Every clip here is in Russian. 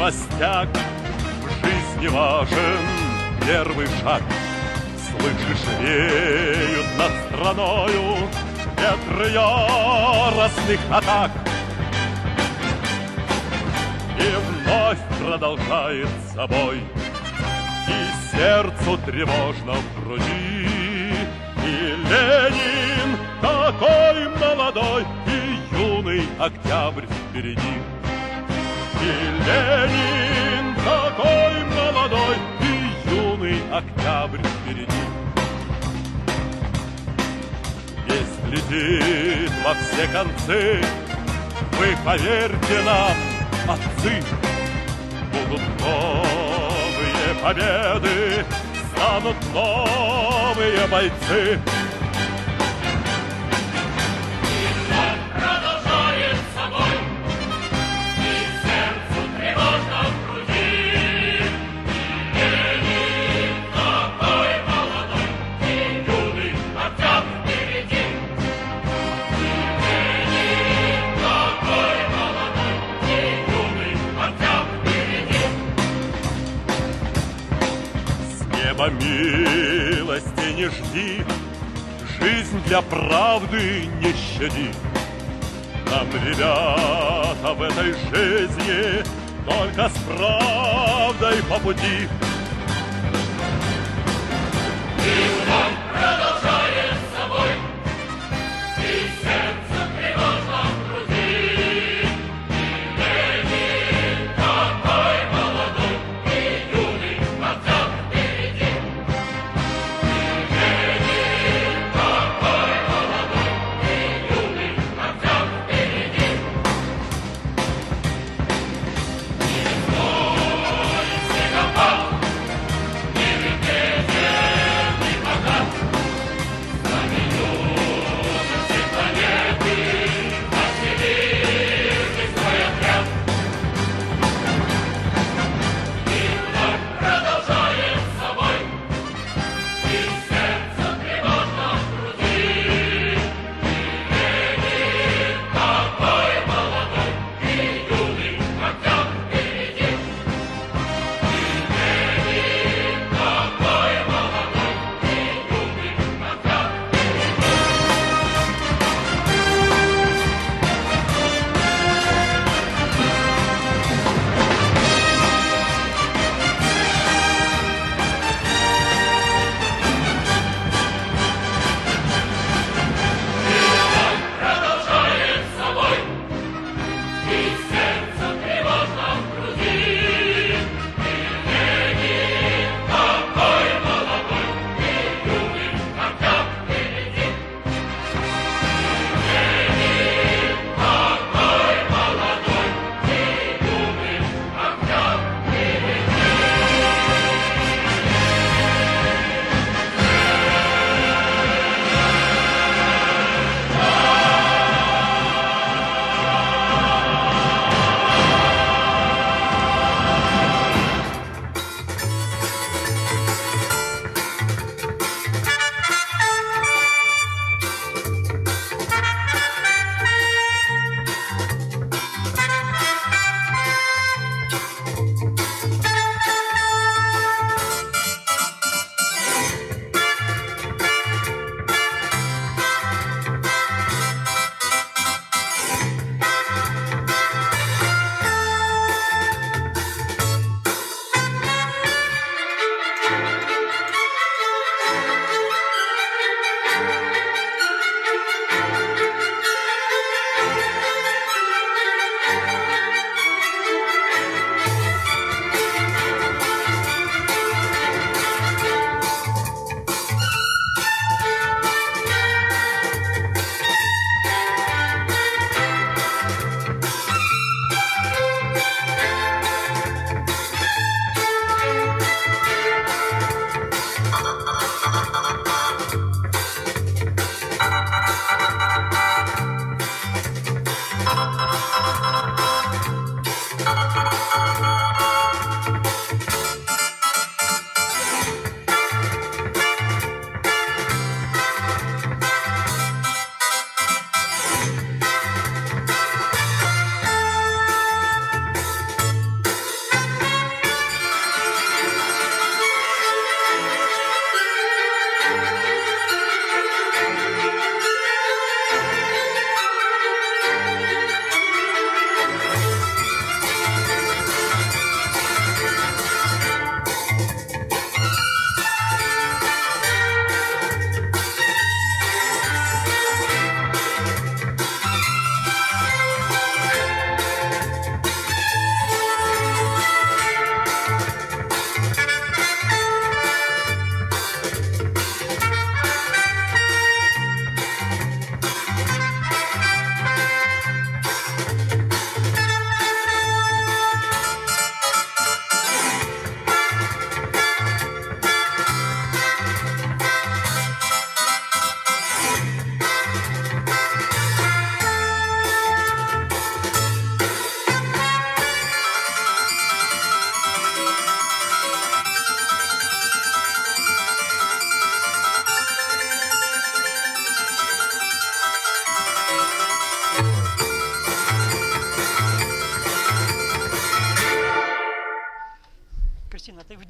Холостяк, в жизни важен первый шаг. Слышишь, веют над страною ветры яростных атак. И вновь продолжает собой, и сердцу тревожно в груди. И Ленин такой молодой, и юный октябрь впереди. И Ленин такой молодой, и юный октябрь впереди. Весть летит во все концы, вы поверьте нам, отцы, будут новые победы, станут новые бойцы. Милости не жди, жизнь для правды не щади. Нам, ребята, в этой жизни только с правдой по пути. И он продолжает собой, и сердце тревожно в груди. И Ленин такой молодой, и юный октябрь впереди.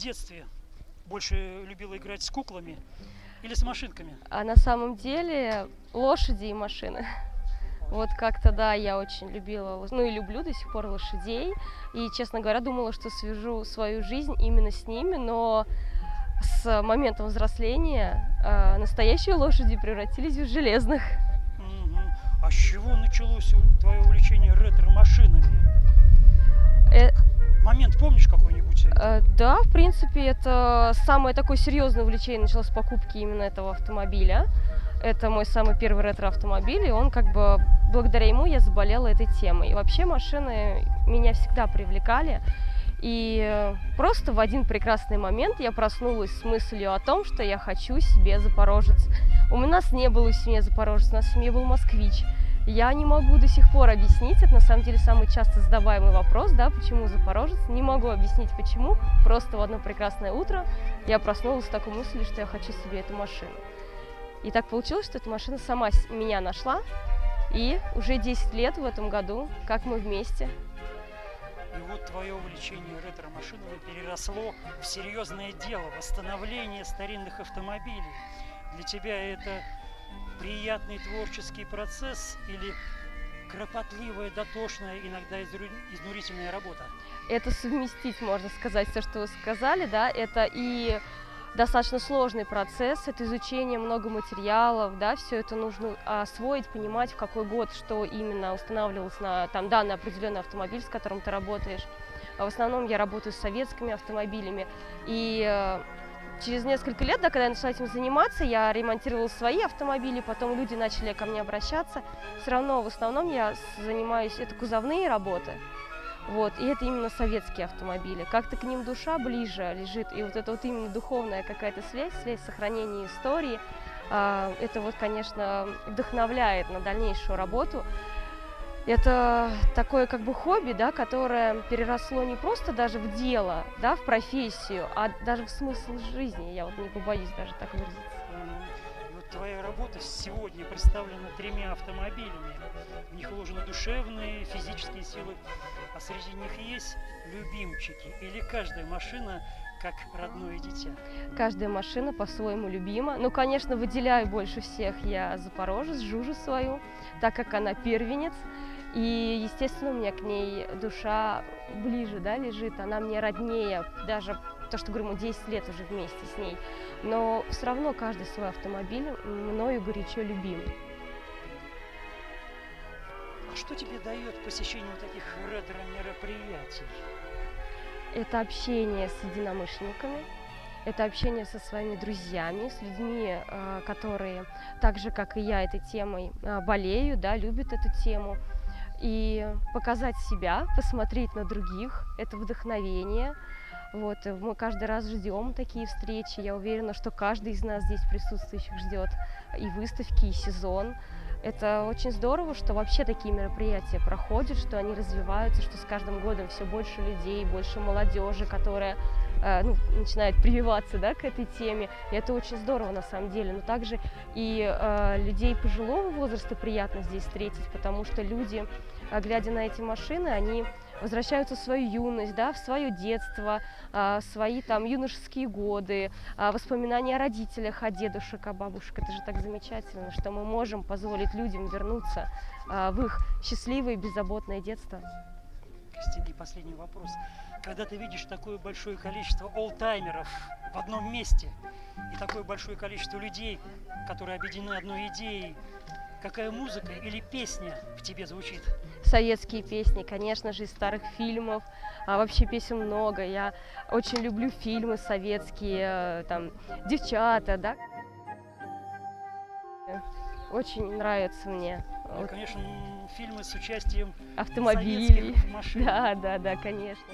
детстве больше любила играть с куклами или с машинками? А на самом деле лошади и машины. Вот как-то, да, я очень любила, ну и люблю до сих пор лошадей. И, честно говоря, думала, что свяжу свою жизнь именно с ними, но с моментом взросления настоящие лошади превратились в железных. А с чего началось твое увлечение ретро-машинами? Момент помнишь какой-нибудь? Да, в принципе, это самое такое серьезное увлечение началось с покупки именно этого автомобиля. Это мой самый первый ретро-автомобиль, и он как бы, благодаря ему я заболела этой темой. И вообще машины меня всегда привлекали. И просто в один прекрасный момент я проснулась с мыслью о том, что я хочу себе Запорожец. У нас не было в семье Запорожец, у нас в семье был Москвич. Я не могу до сих пор объяснить, это на самом деле самый часто задаваемый вопрос, да, почему Запорожец. Не могу объяснить почему, просто в одно прекрасное утро я проснулась с такой мыслью, что я хочу себе эту машину. И так получилось, что эта машина сама меня нашла, и уже 10 лет в этом году, как мы вместе. И вот твое увлечение ретро-машинами переросло в серьезное дело – восстановление старинных автомобилей. Для тебя это приятный творческий процесс или кропотливая, дотошная, иногда изнурительная работа? Это совместить, можно сказать, все, что вы сказали, да, это и достаточно сложный процесс, это изучение много материалов, да, все это нужно освоить, понимать, в какой год что именно устанавливалось на там, данный определенный автомобиль, с которым ты работаешь. В основном я работаю с советскими автомобилями, и через несколько лет, да, когда я начала этим заниматься, я ремонтировала свои автомобили, потом люди начали ко мне обращаться. Все равно в основном я занимаюсь, это кузовные работы. Вот, и это именно советские автомобили. Как-то к ним душа ближе лежит, и вот это вот именно духовная какая-то связь сохранения истории, это вот, конечно, вдохновляет на дальнейшую работу. Это такое как бы хобби, да, которое переросло не просто даже в дело, да, в профессию, а даже в смысл жизни. Я вот не побоюсь даже так выразиться. Вот твоя работа сегодня представлена 3 автомобилями. В них вложены душевные, физические силы, а среди них есть любимчики. Или каждая машина как родное дитя? Каждая машина по-своему любима. Ну, конечно, выделяю больше всех я Запорожец, Жужу свою, так как она первенец. И, естественно, у меня к ней душа ближе, да, лежит, она мне роднее, даже то, что, говорю, мы 10 лет уже вместе с ней. Но все равно каждый свой автомобиль мною горячо любим. А что тебе дает посещение вот таких ретро-мероприятий? Это общение с единомышленниками, это общение со своими друзьями, с людьми, которые так же, как и я, этой темой болеют, да, любят эту тему. И показать себя, посмотреть на других, это вдохновение. Вот, мы каждый раз ждем такие встречи. Я уверена, что каждый из нас здесь присутствующих ждет и выставки, и сезон. Это очень здорово, что вообще такие мероприятия проходят, что они развиваются, что с каждым годом все больше людей, больше молодежи, которая начинает прививаться, да, к этой теме. И это очень здорово на самом деле. Но также и людей пожилого возраста приятно здесь встретить, потому что люди, глядя на эти машины, они возвращаются в свою юность, да, в свое детство, свои там юношеские годы, воспоминания о родителях, о дедушек, о бабушках. Это же так замечательно, что мы можем позволить людям вернуться в их счастливое и беззаботное детство. Кристина, и последний вопрос. Когда ты видишь такое большое количество олдтаймеров в одном месте и такое большое количество людей, которые объединены одной идеей, какая музыка или песня в тебе звучит? Советские песни, конечно же, из старых фильмов. Вообще песен много. Я очень люблю фильмы советские, там, «Девчата», да. Очень нравится мне. И, конечно, фильмы с участием автомобилей, советских машин. Да, конечно.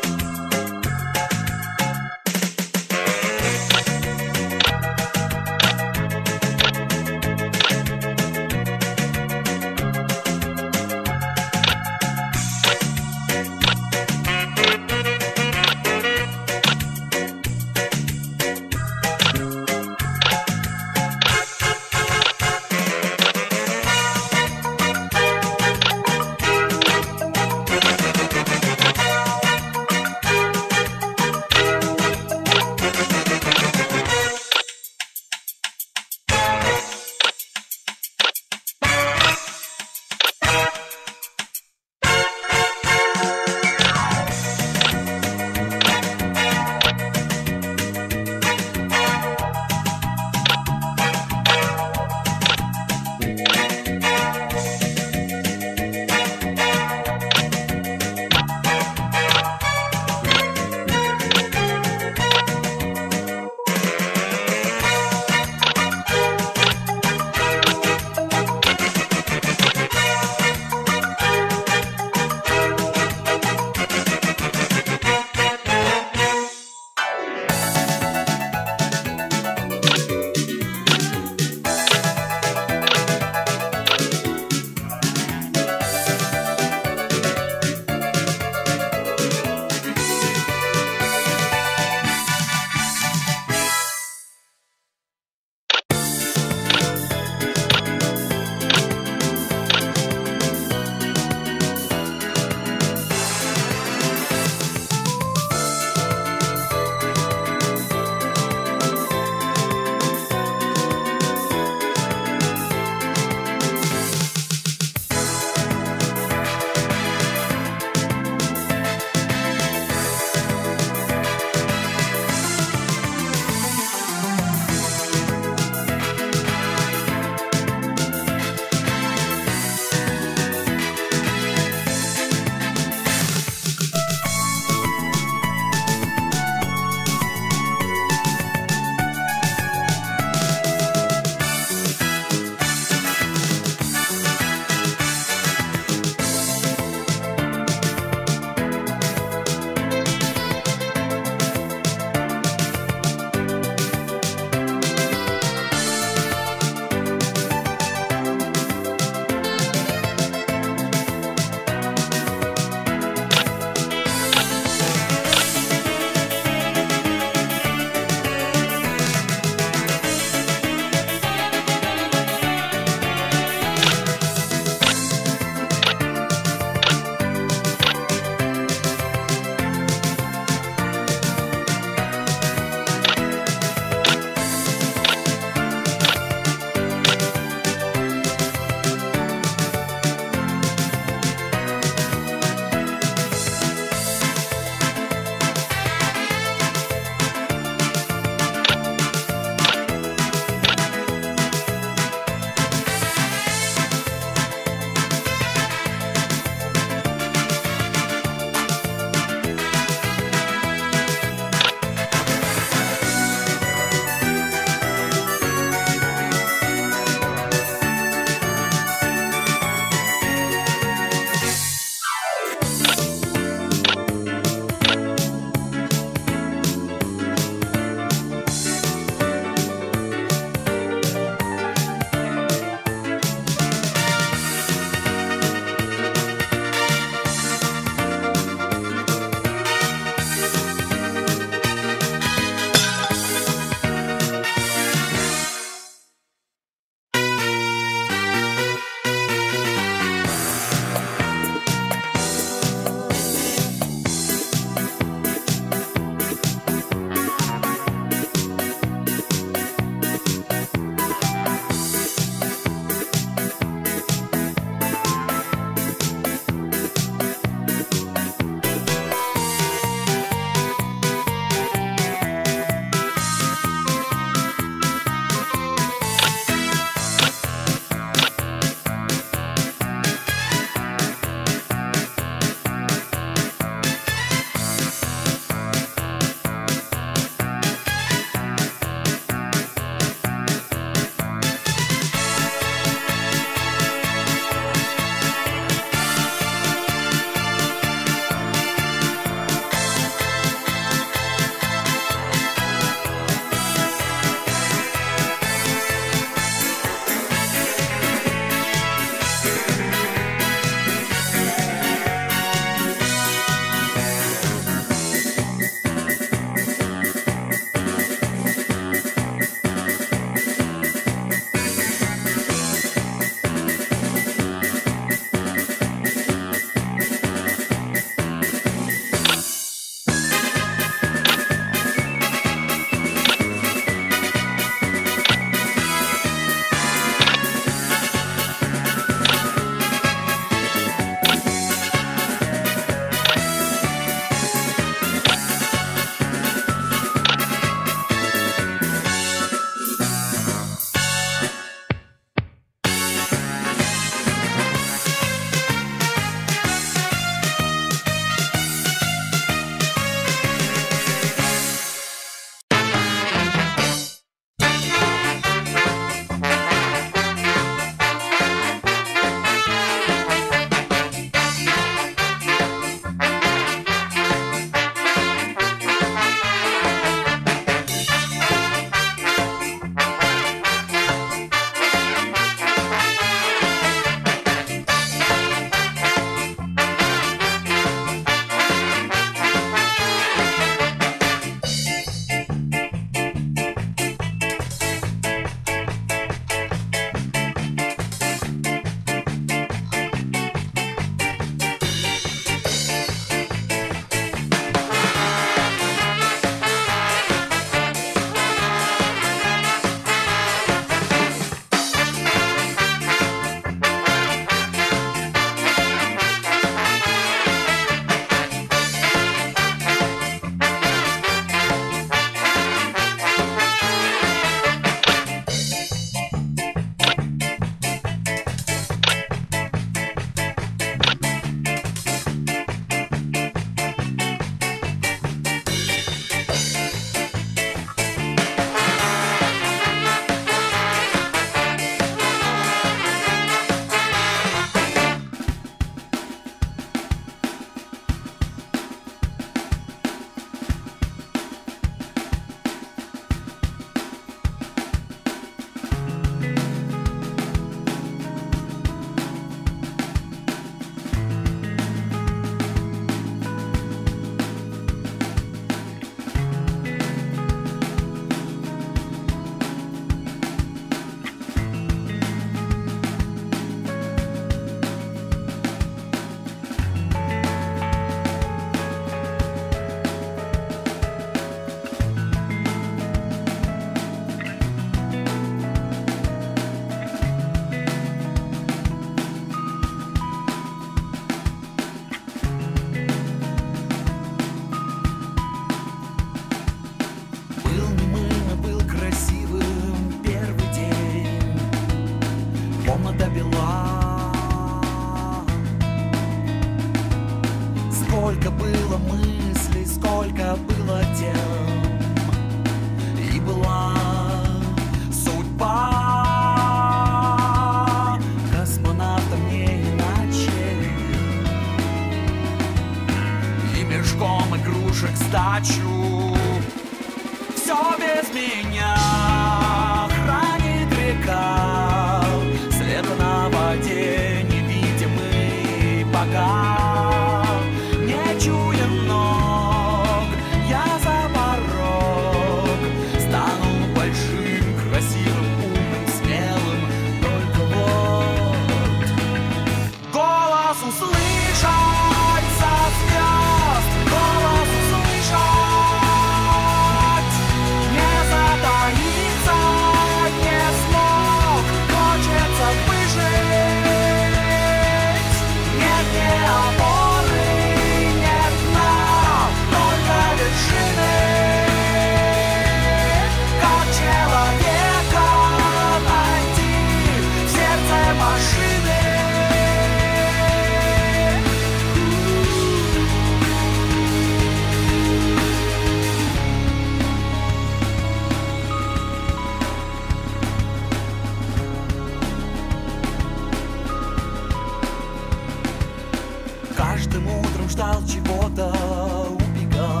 ждал чего-то, убегал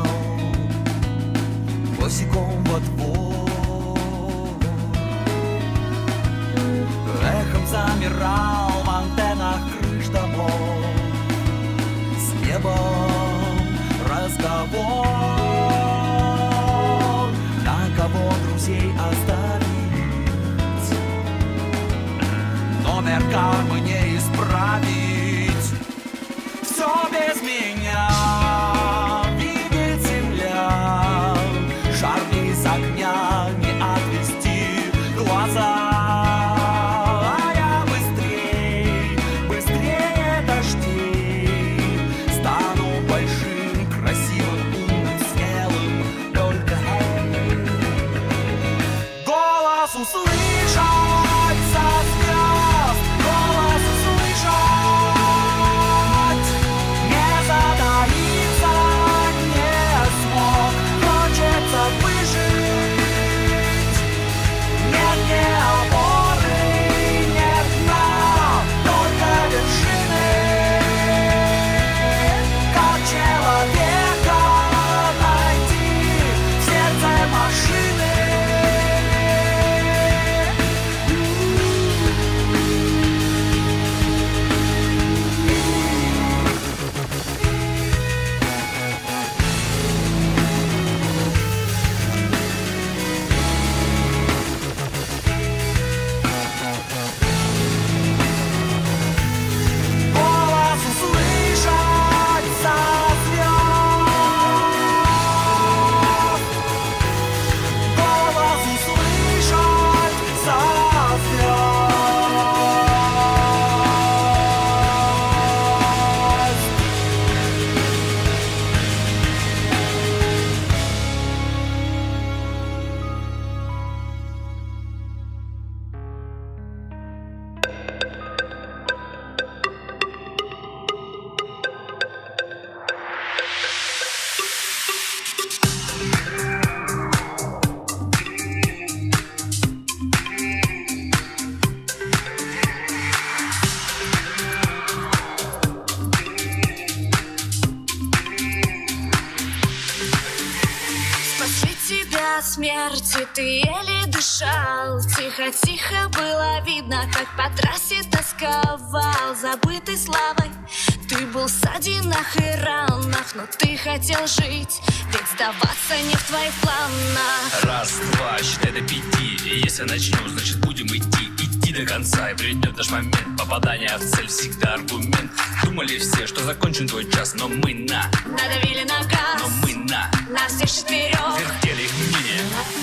босиком во двор. Эхом замирал в антеннах крыш домов, с небом разговор. На кого друзей оставить, номер кармы не исправить. Все без меня видит земля, шар из огня не отвести глаза. А я быстрее дождей стану большим, красивым, умным, смелым. Только голос услышать со звезд, голос услышать, не затаиться, не смог, хочется выжить. Нет ни опоры, нет дна, только вершины. Как человека найти в сердце машины. Голос услышать со звезд, голос услышать со звезд. После тебя смерти ты еле дышал. Тихо-тихо было видно, как по трассе тосковал. Забытый славой ты был в ссадинах и ранах, но ты хотел жить, ведь сдаваться не в твоих планах. Раз, два, считай до 5. И если начнем, значит будем идти до конца. И придет наш момент попадания в цель, всегда аргумент. Думали все, что закончим твой час, но мы надавили на газ, но мы на всех четверых вертели их мнение.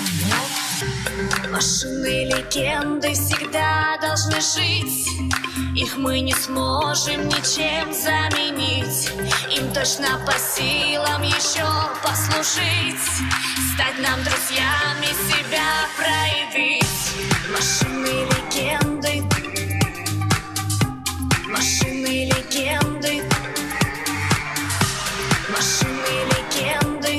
Машины легенды всегда должны жить. Их мы не сможем ничем заменить. Им точно по силам еще послужить, стать нам друзьями, себя проявить. Машины легенды, машины легенды, машины легенды,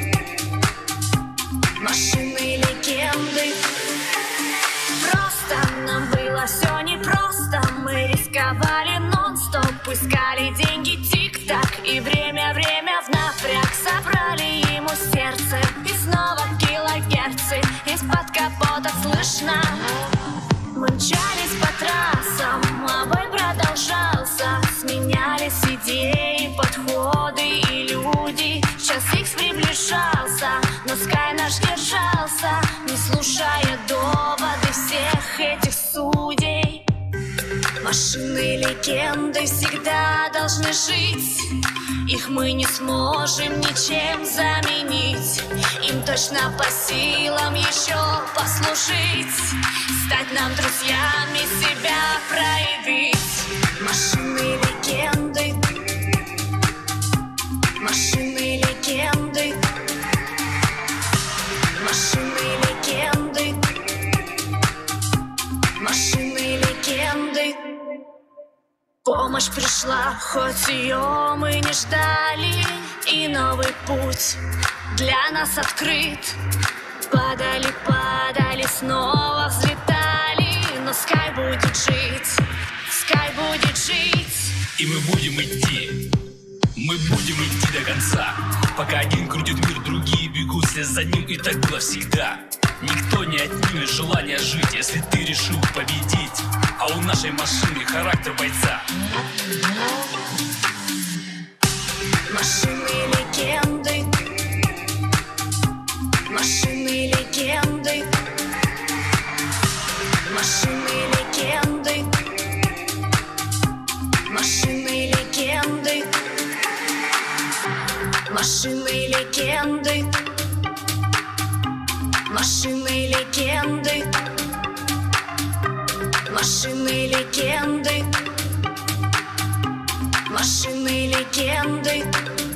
машины легенды. Просто нам было все непросто. Мы рисковали нон-стоп, искали деньги тик-так. И время в напряг собрали ему сердце. И снова килогерцы из-под капота слышно. Мы мчались по трассам, а бой продолжался. Сменялись идеи, подходы и люди. Час икс приближался, но Скай наш держался, не слушая доводы всех этих судей. Машины легенды всегда должны жить. Их мы не сможем ничем заменить. Им точно по силам еще послужить, стать нам друзьями, себя проявить. Машины легенды, машины легенды, машины легенды, машины легенды. Помощь пришла, хоть ее мы не ждали, и новый путь для нас открыт. Падали, падали, снова взлетали, но Скай будет жить, Скай будет жить. И мы будем идти, мы будем идти до конца. Пока один крутит мир, другие бегут вслед за ним, и так было всегда. Никто не отнимет желание жить, если ты решил победить. А у нашей машины характер бойца. Машины легенды, машины легенды, машины легенды, машины легенды, машины легенды, машины легенды, машины легенды, машины легенды.